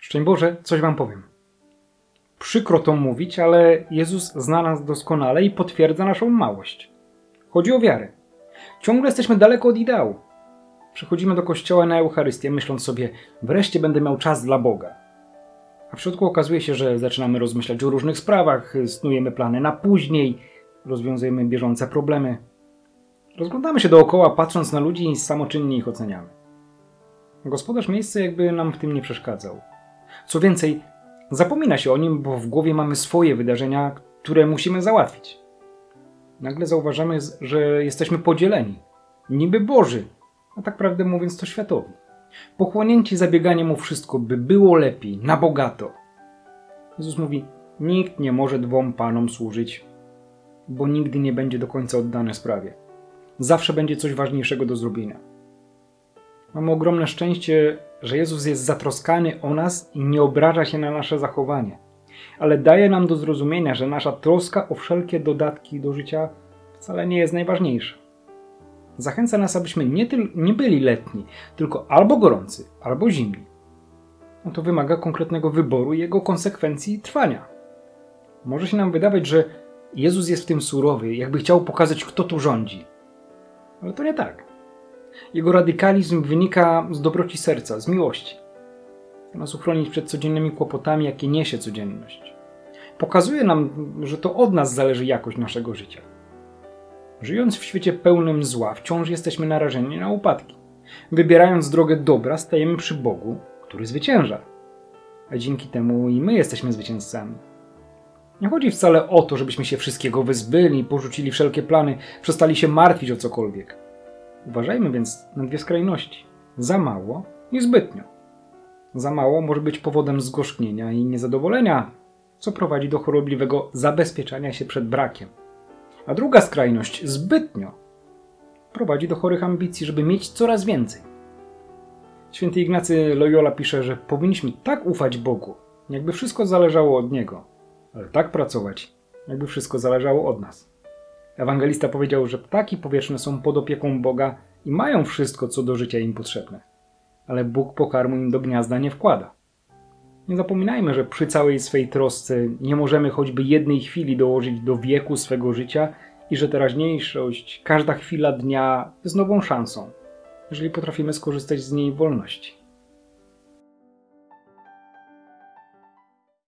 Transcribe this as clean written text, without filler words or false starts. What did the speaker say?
Szczęść Boże, coś wam powiem. Przykro to mówić, ale Jezus zna nas doskonale i potwierdza naszą małość. Chodzi o wiarę. Ciągle jesteśmy daleko od ideału. Przychodzimy do kościoła na Eucharystię, myśląc sobie, wreszcie będę miał czas dla Boga. A w środku okazuje się, że zaczynamy rozmyślać o różnych sprawach, snujemy plany na później, rozwiązujemy bieżące problemy. Rozglądamy się dookoła, patrząc na ludzi i samoczynnie ich oceniamy. Gospodarz miejsca jakby nam w tym nie przeszkadzał. Co więcej, zapomina się o nim, bo w głowie mamy swoje wydarzenia, które musimy załatwić. Nagle zauważamy, że jesteśmy podzieleni. Niby Boży, a tak prawdę mówiąc to światowi. Pochłonięci zabieganiem o wszystko, by było lepiej, na bogato. Jezus mówi, nikt nie może dwom panom służyć, bo nigdy nie będzie do końca oddany sprawie. Zawsze będzie coś ważniejszego do zrobienia. Mamy ogromne szczęście, że Jezus jest zatroskany o nas i nie obraża się na nasze zachowanie, ale daje nam do zrozumienia, że nasza troska o wszelkie dodatki do życia wcale nie jest najważniejsza. Zachęca nas, abyśmy nie byli letni, tylko albo gorący, albo zimni. No to wymaga konkretnego wyboru i jego konsekwencji i trwania. Może się nam wydawać, że Jezus jest w tym surowy, jakby chciał pokazać, kto tu rządzi. Ale to nie tak. Jego radykalizm wynika z dobroci serca, z miłości. Chce nas uchronić przed codziennymi kłopotami, jakie niesie codzienność. Pokazuje nam, że to od nas zależy jakość naszego życia. Żyjąc w świecie pełnym zła, wciąż jesteśmy narażeni na upadki. Wybierając drogę dobra, stajemy przy Bogu, który zwycięża. A dzięki temu i my jesteśmy zwycięzcami. Nie chodzi wcale o to, żebyśmy się wszystkiego wyzbyli, porzucili wszelkie plany, przestali się martwić o cokolwiek. Uważajmy więc na dwie skrajności. Za mało i zbytnio. Za mało może być powodem zgorzknienia i niezadowolenia, co prowadzi do chorobliwego zabezpieczania się przed brakiem. A druga skrajność, zbytnio, prowadzi do chorych ambicji, żeby mieć coraz więcej. Święty Ignacy Loyola pisze, że powinniśmy tak ufać Bogu, jakby wszystko zależało od Niego, ale tak pracować, jakby wszystko zależało od nas. Ewangelista powiedział, że ptaki powietrzne są pod opieką Boga i mają wszystko, co do życia im potrzebne, ale Bóg pokarmu im do gniazda nie wkłada. Nie zapominajmy, że przy całej swej trosce nie możemy choćby jednej chwili dołożyć do wieku swego życia i że teraźniejszość, każda chwila dnia jest nową szansą, jeżeli potrafimy skorzystać z niej w wolności.